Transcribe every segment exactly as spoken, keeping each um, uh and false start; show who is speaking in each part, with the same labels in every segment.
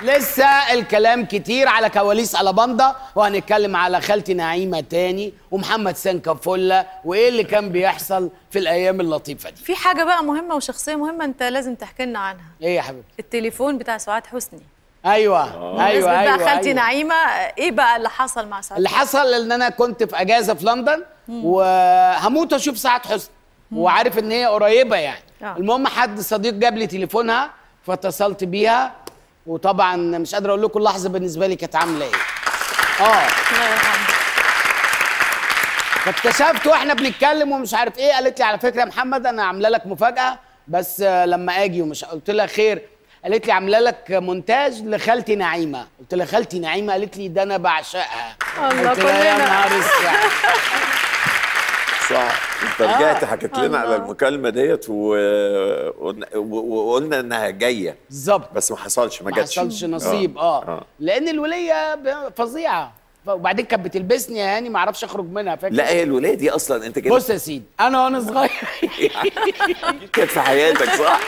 Speaker 1: لسه الكلام كتير على كواليس ألاباندا، وهنتكلم على خالتي نعيمة تاني ومحمد سنكافولا وايه اللي كان بيحصل في الايام اللطيفة دي.
Speaker 2: في حاجة بقى مهمة وشخصية مهمة انت لازم تحكي لنا عنها.
Speaker 1: ايه يا حبيبتي؟
Speaker 2: التليفون بتاع سعاد حسني.
Speaker 1: ايوه آه. ايوه
Speaker 2: بقى
Speaker 1: ايوه
Speaker 2: خالتي
Speaker 1: أيوة.
Speaker 2: نعيمة، ايه بقى اللي حصل مع سعاد؟
Speaker 1: اللي حصل ان انا كنت في اجازة في لندن وهموت اشوف سعاد حسني وعارف ان هي قريبة يعني. آه. المهم حد صديق جاب لي تليفونها فاتصلت بيها، وطبعا مش قادر اقول لكم اللحظه بالنسبه لي كانت عامله ايه. اه فاكتشفت واحنا بنتكلم ومش عارف ايه، قالت لي على فكره يا محمد انا عامله لك مفاجاه بس لما اجي، ومش قلت لها خير. قالت لي عامله لك مونتاج لخالتي نعيمه. قلت لها خالتي نعيمه؟ قالت لي ده انا بعشقها.
Speaker 2: الله
Speaker 1: قلت لها يا نهار اسود.
Speaker 3: صح. انت رجعت حكيت لنا على المكالمه ديت وقلنا انها جايه
Speaker 1: بالظبط،
Speaker 3: بس ما حصلش، ما جاتش،
Speaker 1: ما حصلش نصيب. اه, آه. لان الوليه فظيعه، وبعدين كانت بتلبسني يا هاني ما اعرفش اخرج منها. فاكر؟
Speaker 3: لا هي الوليه دي اصلا انت كده.
Speaker 1: بص يا سيدي، انا وانا صغير
Speaker 3: كانت في حياتك صح؟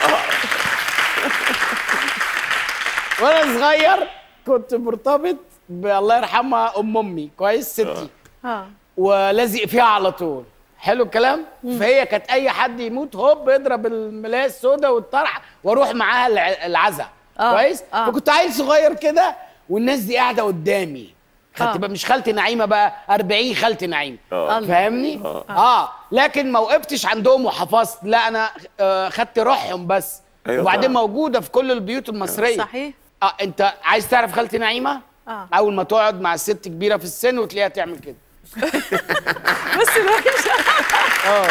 Speaker 1: وانا صغير كنت مرتبط بالله يرحمها ام امي، كويس، ستي. اه ولازق فيها على طول. حلو الكلام. مم. فهي كانت اي حد يموت هوب يضرب الملايه السوداء والطرح واروح معاها العزاء. آه. كويس. آه. فكنت عيل صغير كده والناس دي قاعده قدامي. خدت بقى مش خالتي نعيمه بقى، أربعين خالتي نعيمه. آه. فاهمني؟ آه. اه لكن ما وقفتش عندهم وحفظت، لا انا آه خدت روحهم بس. أيوة. وبعدين موجوده في كل البيوت المصريه.
Speaker 2: صحيح.
Speaker 1: اه انت عايز تعرف خالتي نعيمه؟
Speaker 2: آه.
Speaker 1: اول ما تقعد مع الست كبيره في السن وتلاقيها تعمل كده.
Speaker 2: بس الوحشه.
Speaker 1: اه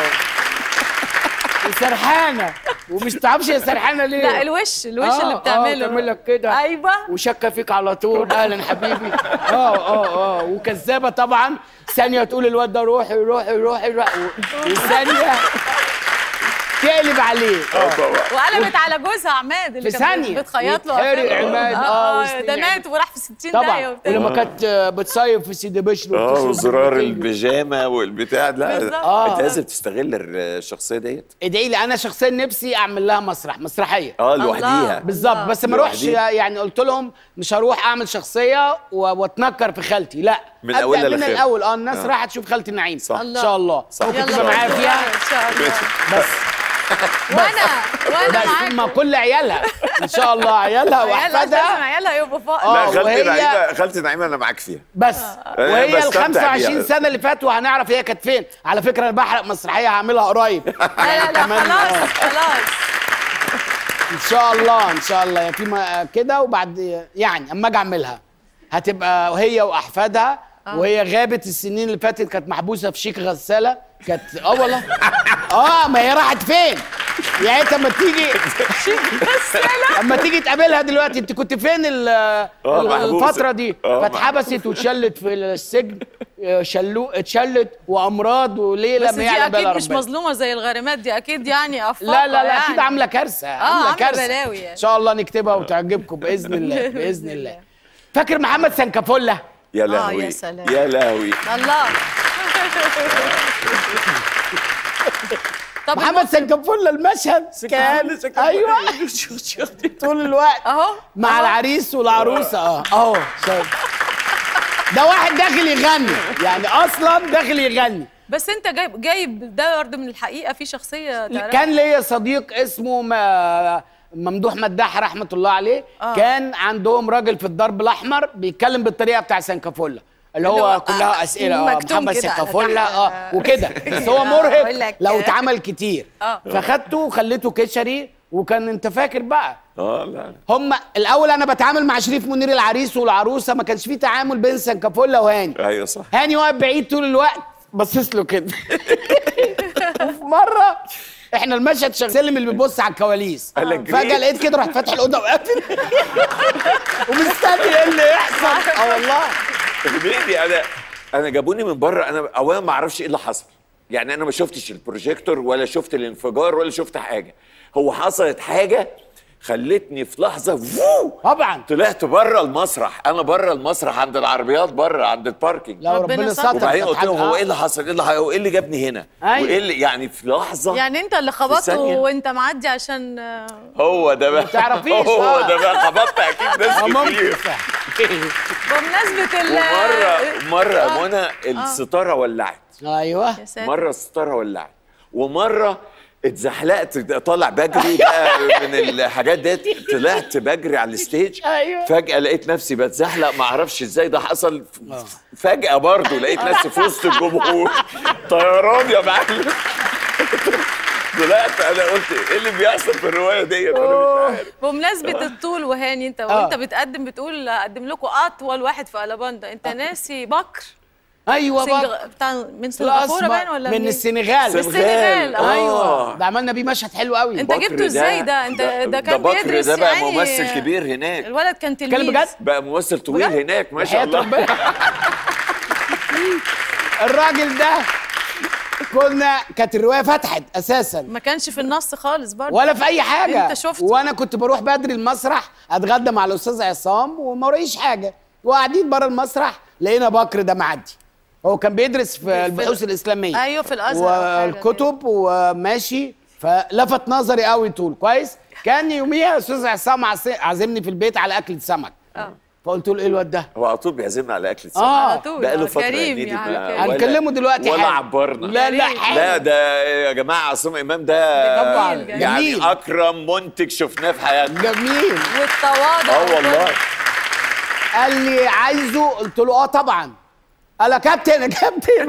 Speaker 1: وسرحانه ومش تعرفش هي سرحانه ليه؟
Speaker 2: لا الوش الوش آه اللي بتعمله.
Speaker 1: اه تعمل لك كده.
Speaker 2: ايوه
Speaker 1: وشكه فيك على طول. اهلا حبيبي. اه اه اه وكذابه طبعا. ثانيه تقول الواد ده روحي روحي روحي روحي والثانيه تقلب عليه.
Speaker 3: اه طبعا.
Speaker 2: وقلبت على جوزها عماد اللي
Speaker 1: في ثانيه
Speaker 2: بتخيط له.
Speaker 1: حرق عماد.
Speaker 2: اه ده مات وراح في ستين داهيه
Speaker 1: وبتاع. ولما كانت بتصيف في سيدي بشر
Speaker 3: اه وزرار البيجامه والبتاع. لا
Speaker 1: آه.
Speaker 3: انت لازم تستغل الشخصيه ديت.
Speaker 1: ادعي لي، انا شخصيا نفسي اعمل لها مسرح مسرحيه.
Speaker 3: اه لوحديها
Speaker 1: بالظبط. بس ما اروحش يعني، قلت لهم مش هروح اعمل شخصيه واتنكر في خالتي، لا
Speaker 3: من الاول
Speaker 1: من
Speaker 3: للاخر.
Speaker 1: الاول. اه الناس آه. رايحه تشوف خالتي نعيم.
Speaker 3: صح.
Speaker 1: ان شاء الله.
Speaker 3: صح.
Speaker 1: ممكن تبقى معايا فيها
Speaker 2: ان شاء الله.
Speaker 1: بس
Speaker 2: وانا وانا معاك
Speaker 1: مع كل عيالها ان شاء الله، عيالها واحفادها.
Speaker 2: عيالها يبقوا فوق.
Speaker 3: لا خالتي نعيمه، خالتي نعيمه انا معاك فيها
Speaker 1: بس. وهي ال خمسة وعشرين سنه اللي فاتوا هنعرف هي كانت فين. على فكره انا بحرق مسرحيه هعملها قريب.
Speaker 2: لا لا لا خلاص خلاص
Speaker 1: ان شاء الله ان شاء الله في كده. وبعد يعني اما اجي اعملها هتبقى وهي واحفادها. آه. وهي غابت السنين اللي فاتت، كانت محبوسه في شيك غساله. كانت اه والله اه ما هي راحت فين؟ يعني انت اما تيجي اما تيجي تقابلها دلوقتي، انت كنت فين الفتره دي؟ فاتحبست واتشلت في السجن، شلو اتشلت وامراض وليله
Speaker 2: ما يعلم بس دي اكيد مش مظلومه زي الغارمات دي، اكيد يعني افاق.
Speaker 1: لا لا لا
Speaker 2: يعني.
Speaker 1: اكيد عامله كارثه.
Speaker 2: اه
Speaker 1: عامله كارثه
Speaker 2: بلاوي يعني.
Speaker 1: ان شاء الله نكتبها وتعجبكم باذن الله باذن الله. فاكر محمد سنكافولا؟
Speaker 3: يا لهوي.
Speaker 2: اه يا سلام
Speaker 3: يا لهوي
Speaker 2: الله.
Speaker 1: طب محمد سنكافولا المشهد كان ايوه طول الوقت
Speaker 2: اهو
Speaker 1: مع العريس والعروسه. اه اهو ده واحد داخل يغني يعني، اصلا داخل يغني.
Speaker 2: بس انت جايب جايب ده برضه من الحقيقه في شخصيه تعرف.
Speaker 1: كان ليا صديق اسمه ممدوح مداح رحمه الله عليه. آه. كان عندهم راجل في الضرب الاحمر بيتكلم بالطريقه بتاع سنكافولا اللي هو كلها اسئله. اه محمد سنكافولا اه وكده. بس هو مرهق لو اتعمل كتير. آه. فخدته وخليته كشري. وكان انت فاكر بقى
Speaker 3: اه لا
Speaker 1: هم الاول انا بتعامل مع شريف منير العريس والعروسه، ما كانش فيه تعامل بين سنكافولا وهاني.
Speaker 3: ايوه صح.
Speaker 1: هاني واقف بعيد طول الوقت باصص له كده. وفي مره احنا المشهد شغال، سلم اللي بيبص على الكواليس. فجاه لقيت كده رحت فاتح الاوضه وقافل ومستني ايه اللي يحصل. اه والله
Speaker 3: ليه انا انا جابوني من بره. انا اولا ما اعرفش ايه اللي حصل يعني. انا ما شفتش البروجيكتور ولا شفت الانفجار ولا شفت حاجه. هو حصلت حاجه خلتني في لحظه فو
Speaker 1: طبعا
Speaker 3: طلعت بره المسرح. انا بره المسرح عند العربيات بره عند الباركينج.
Speaker 1: لا ربنا ستر.
Speaker 3: وبعدين قلت لهم هو ايه اللي حصل؟ ايه اللي هو ايه اللي جابني هنا؟
Speaker 1: أيوة.
Speaker 3: وايه اللي يعني في لحظه
Speaker 2: يعني انت اللي خبطته وانت معدي عشان
Speaker 3: هو ده بقى.
Speaker 1: ما تعرفيش
Speaker 3: هو ده بقى خبطت اكيد ناس كتير.
Speaker 2: بمناسبه ال
Speaker 3: ومره مره منى الستاره ولعت.
Speaker 1: ايوه
Speaker 3: مره الستاره ولعت ومره اتزحلقت طالع بجري بقى من الحاجات ديت. طلعت بجري على الستيج
Speaker 1: أيوة.
Speaker 3: فجأة لقيت نفسي بتزحلق ما اعرفش ازاي ده حصل. فجأة برضو لقيت نفسي في وسط الجمهور طيران يا معلم. طلعت انا قلت ايه اللي بيحصل في الروايه ديت انا مش عارف.
Speaker 2: بمناسبه الطول وهاني انت وانت بتقدم بتقول اقدم لكم اطول واحد في ألاباندا، انت ناسي بكر.
Speaker 1: ايوه
Speaker 2: سنج...
Speaker 1: بقى
Speaker 2: بتاع من سنغافوره باين ولا
Speaker 1: من السنغال.
Speaker 2: من السنغال
Speaker 1: ايوه ده عملنا بيه مشهد حلو قوي.
Speaker 2: انت جبته ازاي ده؟ انت ده, ده كان
Speaker 3: بكر
Speaker 2: بيدرس
Speaker 3: ده بقى
Speaker 2: يعني
Speaker 3: ممثل كبير هناك.
Speaker 2: الولد كان تلميذ.
Speaker 1: كان بجد
Speaker 3: بقى ممثل طويل بجد؟ هناك ما شاء الله.
Speaker 1: الراجل ده كنا كانت الروايه فتحت اساسا
Speaker 2: ما كانش في النص خالص برضه
Speaker 1: ولا في اي حاجه.
Speaker 2: انت شفته.
Speaker 1: وانا كنت بروح بدري المسرح اتغدى مع الاستاذ عصام وما وريش حاجه وقاعدين بره المسرح لقينا بكر ده معدي. هو كان بيدرس في البحوث الاسلاميه.
Speaker 2: ايوه في الازهر
Speaker 1: والكتب وماشي فلفت نظري قوي طول كويس. كان يوميها الاستاذ عصام عازمني في البيت على اكله سمك. اه فقلت له ايه الواد ده؟
Speaker 3: هو على طول بيعزمنا على اكل سمك.
Speaker 1: اه
Speaker 3: بقى له فتره
Speaker 2: كريم
Speaker 3: يعني
Speaker 1: هنكلمه دلوقتي
Speaker 3: ولا عبرنا.
Speaker 1: لا لا حاجة.
Speaker 3: لا ده يا جماعه عصام امام ده
Speaker 1: طبعا
Speaker 3: يعني
Speaker 1: جميل.
Speaker 3: اكرم منتج شفناه في حياتنا.
Speaker 1: جميل
Speaker 2: والتواضع.
Speaker 3: اه والله.
Speaker 1: قال لي عايزه قلت له اه طبعا. قال يا كابتن يا كابتن.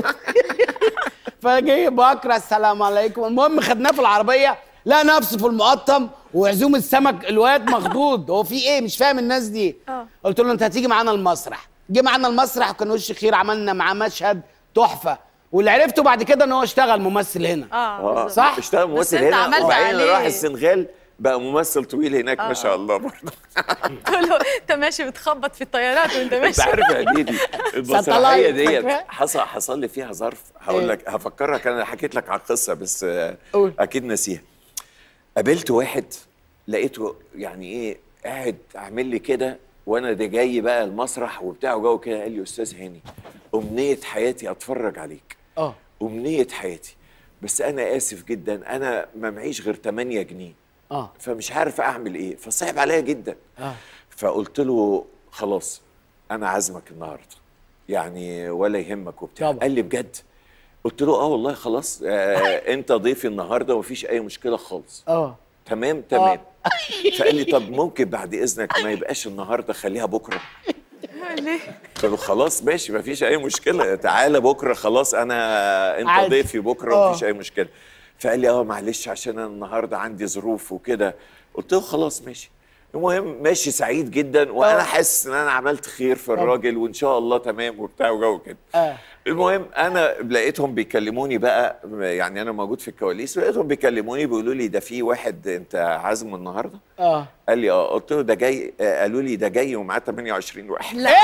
Speaker 1: فجه بكره السلام عليكم. المهم خدناه في العربيه لقى نفسه في المقطم وعزوم السمك. الواد مخضوض هو في ايه مش فاهم الناس دي. أوه. قلت له انت هتيجي معانا المسرح. جه معانا المسرح وكان وش خير. عملنا معاه مشهد تحفه واللي عرفته بعد كده ان هو اشتغل ممثل هنا.
Speaker 2: اه
Speaker 1: صح
Speaker 3: اشتغل ممثل هنا وبعدين راح السنغال بقى ممثل طويل هناك. آه. ما شاء الله برضه.
Speaker 2: قلت له انت ماشي بتخبط في الطيارات وانت ماشي.
Speaker 3: انت عارف يا ديدي المسرحيه ديت حصل حصل لي فيها ظرف هقول لك هفكرك. انا حكيت لك على القصه بس أوه. اكيد ناسيها. قابلت واحد لقيته يعني ايه قاعد عامل لي كده وانا ده جاي بقى المسرح وبتاع وجو كده. قال لي استاذ هاني امنيه حياتي اتفرج عليك. اه امنيه حياتي بس انا اسف جدا انا ما معيش غير تمانية جنيه. اه فمش عارف اعمل ايه فصعب عليا جدا. اه فقلت له خلاص انا عازمك النهارده يعني ولا يهمك وبتاع. قال لي بجد؟ قلت له اه والله خلاص آه انت ضيفي النهارده ومفيش اي مشكله خالص. اه تمام تمام. آه. فقال لي طب ممكن بعد اذنك ما يبقاش النهارده خليها بكره.
Speaker 2: ليه؟
Speaker 3: قلت له خلاص ماشي مفيش اي مشكله تعالى بكره خلاص انا انت عادي. ضيفي بكره ومفيش اي مشكله. فقال لي اه معلش عشان انا النهارده عندي ظروف وكده. قلت له خلاص ماشي. المهم ماشي سعيد جدا وانا حاسس ان انا عملت خير في الراجل وان شاء الله تمام وبتاع وجو كده. آه. المهم انا لقيتهم بيكلموني بقى يعني انا موجود في الكواليس لقيتهم بيكلموني بيقولوا لي ده في واحد انت عازمه النهارده. اه قال لي اه. قلت له ده جاي آه قالوا لي ده جاي ومعاه تمانية وعشرين واحد.
Speaker 2: لا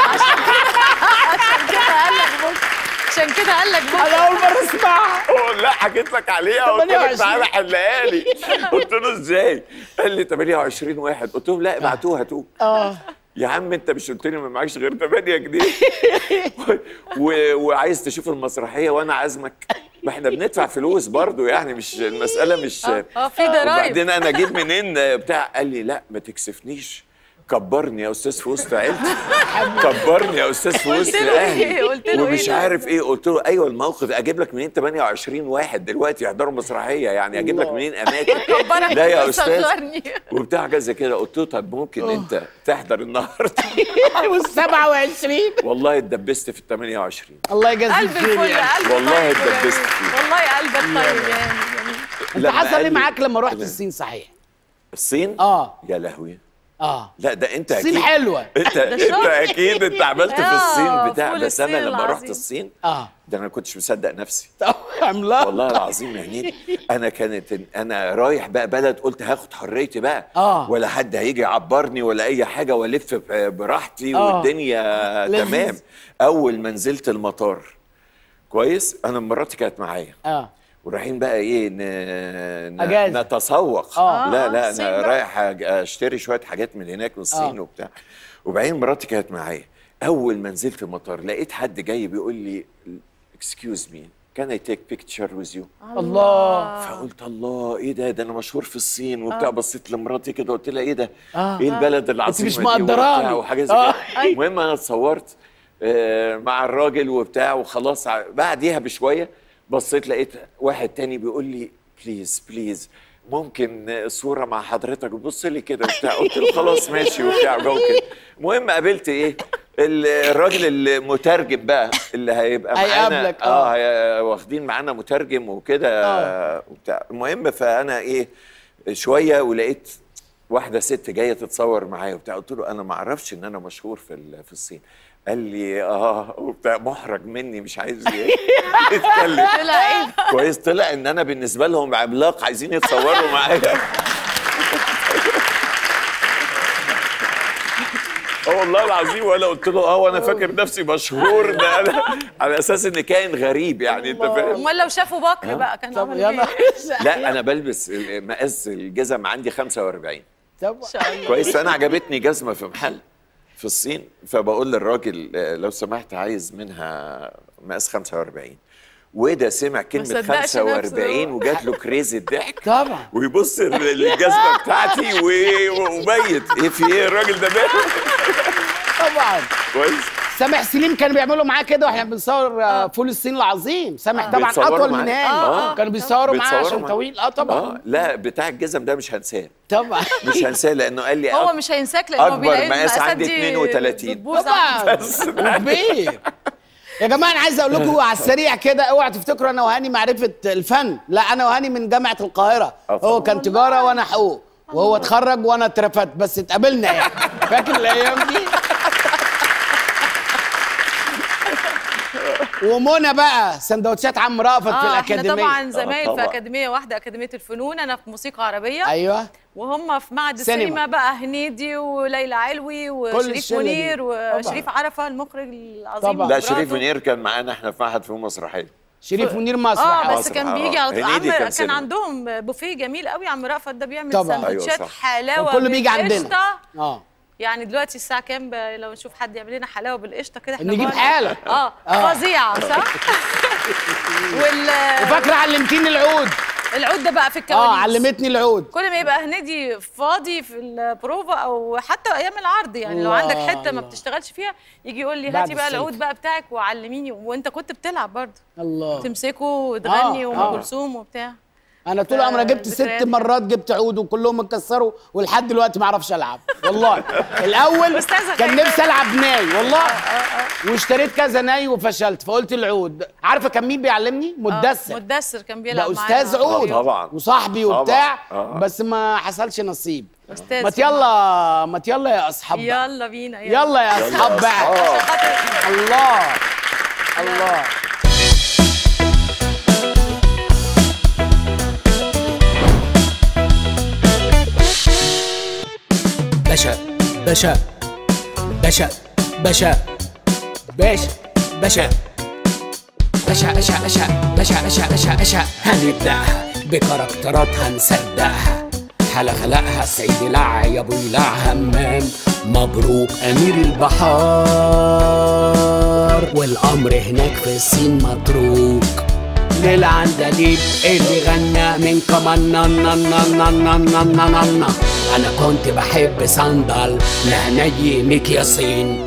Speaker 2: عشان كده قال لك بكره عشان كده قال لك بكره.
Speaker 1: انا اول مره اسمعها.
Speaker 3: لا حكيت لك عليها قلت لك تعالى حلها لي. قلت له ازاي؟ قال لي تمانية وعشرين واحد. قلت له لا ابعتوها هاتوه. اه يا عم انت مش قلت لي ما معكش غير تمانية جنيه و... وعايز تشوف المسرحيه وانا عازمك. ما احنا بندفع فلوس برضو يعني مش المساله مش
Speaker 2: اه في ضرايب.
Speaker 3: وبعدين انا اجيب منين بتاع. قال لي لا ما تكسفنيش كبرني يا استاذ في وسط عيلتي. كبرني يا استاذ في وسط اهلي ومش عارف ايه. قلت له ايوه الموقف اجيب لك منين تمانية وعشرين واحد دلوقتي يحضروا مسرحيه يعني اجيب لك منين اماكن. لا يا استاذ وبتاع حاجه زي كده. قلت له طب ممكن انت تحضر النهارده
Speaker 1: والسبعة وعشرين.
Speaker 3: والله اتدبست في التمانية وعشرين.
Speaker 1: الله يجازيك خير يعني.
Speaker 3: والله اتدبست فيه.
Speaker 2: والله قلبك طيب يعني.
Speaker 1: انت حصل ايه معاك لما رحت الصين صحيح؟
Speaker 3: الصين؟
Speaker 1: اه
Speaker 3: يا لهوي.
Speaker 1: اه
Speaker 3: لا ده انت اكيد
Speaker 1: الصين حلوه.
Speaker 3: انت انت اكيد انت عملت في الصين بتاع. بس انا لما رحت الصين اه ده انا ما كنتش مصدق نفسي.
Speaker 1: عملاق
Speaker 3: والله العظيم يعني انا كانت انا رايح بقى بلد قلت هاخد حريتي بقى. آه. ولا حد هيجي يعبرني ولا اي حاجه والف براحتي. آه. والدنيا تمام. اول ما نزلت المطار كويس انا مراتي كانت معايا. اه ورايحين بقى ايه ن...
Speaker 1: أجازة.
Speaker 3: نتسوق.
Speaker 1: آه.
Speaker 3: لا لا
Speaker 2: الصين
Speaker 3: انا
Speaker 2: بقى.
Speaker 3: رايح اشتري شويه حاجات من هناك من الصين. آه. وبتاع. وبعدين مراتي كانت معايا. اول ما نزلت المطار لقيت حد جاي بيقول لي اكسكيوز مي كان اي تيك بيكتشر ويز يو.
Speaker 1: الله.
Speaker 3: فقلت الله ايه ده ده انا مشهور في الصين وبتاع. آه. بصيت لمراتي كده قلت لها ايه ده؟
Speaker 1: آه.
Speaker 3: ايه البلد العظيمه
Speaker 1: مش مقدراني
Speaker 3: وحاجه زي كده. المهم انا اتصورت آه مع الراجل وبتاع وخلاص. بعديها بشويه بصيت لقيت واحد تاني بيقول لي بليز بليز ممكن صوره مع حضرتك. بص لي كده وبتاع. قلت له خلاص ماشي وبتاع جو كده. المهم قابلت ايه الراجل المترجم بقى اللي هيبقى معانا. اه, آه واخدين معانا مترجم وكده. آه. وبتاع. المهم فانا ايه شويه ولقيت واحده ست جايه تتصور معايا وبتاع. قلت له انا ما اعرفش ان انا مشهور في في الصين. قال لي اه وبتاع محرج مني مش عايز يتكلم.
Speaker 2: طلع ايه؟
Speaker 3: كويس طلع ان انا بالنسبه لهم عملاق عايزين يتصوروا معايا. اه والله العظيم. وانا قلت له اه وانا فاكر نفسي مشهور ده انا على اساس ان كائن غريب يعني انت فاهم.
Speaker 2: امال لو شافوا بكر بقى كان عمل ايه؟
Speaker 3: لا انا بلبس مقاس الجزم عندي خمسة وأربعين.
Speaker 1: طب
Speaker 3: كويس. فانا عجبتني جزمه في محل في الصين فبقول للراجل لو سمحت عايز منها مقاس خمسة وأربعين. وده سمع كلمه خمسة وأربعين وجات له كريزي الضحك
Speaker 1: طبعا.
Speaker 3: ويبص للجزمه بتاعتي وميت ايه في ايه الراجل ده ماله.
Speaker 1: طبعا.
Speaker 3: كويس.
Speaker 1: سامح سليم كانوا بيعملوا معاه كده واحنا بنصور آه. فول الصين العظيم. سامح آه. طبعا اطول من هاني. آه. كانوا بيصوروا معاه عشان معاه. طويل. اه طبعا. آه.
Speaker 3: لا بتاع الجزم ده مش هنساه
Speaker 1: طبعا.
Speaker 3: مش هنساه لانه قال لي
Speaker 2: هو مش هينساك لانه
Speaker 3: اكبر مقاس عندي اتنين وتلاتين.
Speaker 1: طبعا كبير. يا جماعه انا عايز اقول لكم على السريع كده اوعوا تفتكروا انا وهاني معرفه الفن. لا انا وهاني من جامعه القاهره. هو كان تجاره وانا حقوق وهو اتخرج وانا اترفدت بس اتقابلنا يعني. فاكر الايام دي؟ ومنى بقى سندوتشات عم رأفت
Speaker 2: آه
Speaker 1: في الأكاديمية.
Speaker 2: احنا طبعا زمايل آه في أكاديمية واحدة، أكاديمية الفنون. أنا في موسيقى عربية.
Speaker 1: أيوه.
Speaker 2: وهم في معهد السينما بقى هنيدي وليلى علوي وشريف منير وشريف عرفة المخرج العظيم.
Speaker 3: طبعا. لا شريف منير كان معانا احنا في معهد فنون مسرحية.
Speaker 1: شريف منير مسرح.
Speaker 2: اه بس كان بيجي على طول. كان, كان عندهم بوفيه جميل قوي. عم رأفت ده بيعمل سندوتشات أيوة حلاوة
Speaker 1: كله بيجي عندنا.
Speaker 2: اه يعني دلوقتي الساعة كام لو نشوف حد يعمل لنا حلاوة بالقشطة كده احنا
Speaker 1: نجيب حالة.
Speaker 2: اه, آه. فظيعة صح؟
Speaker 1: وال وفاكرة علمتيني العود.
Speaker 2: العود ده بقى في الكواليس.
Speaker 1: اه علمتني العود.
Speaker 2: كل ما يبقى هنيدي فاضي في البروفا او حتى ايام العرض يعني لو عندك حته ما بتشتغلش فيها يجي يقول لي هاتي بقى العود بقى بتاعك وعلميني. وانت كنت بتلعب برضه. الله. تمسكه وتغني وام كلثوم وبتاع.
Speaker 1: انا طول عمري جبت ست مرات جبت عود وكلهم اتكسروا ولحد دلوقتي ما اعرفش العب والله. الاول كان نفسي العب ناي والله واشتريت كذا ناي وفشلت فقلت العود. عارفه كان مين بيعلمني؟ مدثر.
Speaker 2: مدثر كان بيلعب
Speaker 1: معايا. ده استاذ عود
Speaker 3: طبعا
Speaker 1: وصاحبي وبتاع بس ما حصلش نصيب. ما يلا ما يلا يا اصحاب.
Speaker 2: يلا بينا
Speaker 1: يلا, يلا يا اصحاب بقى. الله الله. باشا باشا باشا باشا باشا باشا باشا باشا باشا باشا باشا باشا باشا هنبدأها بكاركترات هنصدقها. حالة خلقها السيد لع يا ابو يلع همام مبروك امير البحار والامر هناك في الصين متروك. للعندليب اللي غنى من كمان نانا نانا نانا نانا. انا كنت بحب صندل لهنيمك يا صين.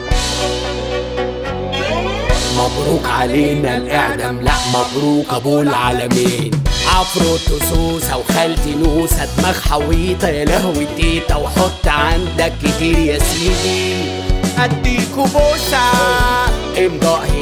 Speaker 1: مبروك علينا الاعدام لا مبروك ابو العالمين. عفروتو سوسه وخالتي نوسه دماغ حويطه يا لهوي تيتا وحط عندك كتير يا سيدي اديكوا بوسه امضاء